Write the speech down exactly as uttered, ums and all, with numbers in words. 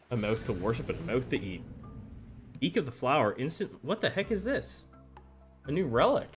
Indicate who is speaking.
Speaker 1: A mouth to worship and a mouth to eat. Beak of the flower, instant... What the heck is this? A new relic.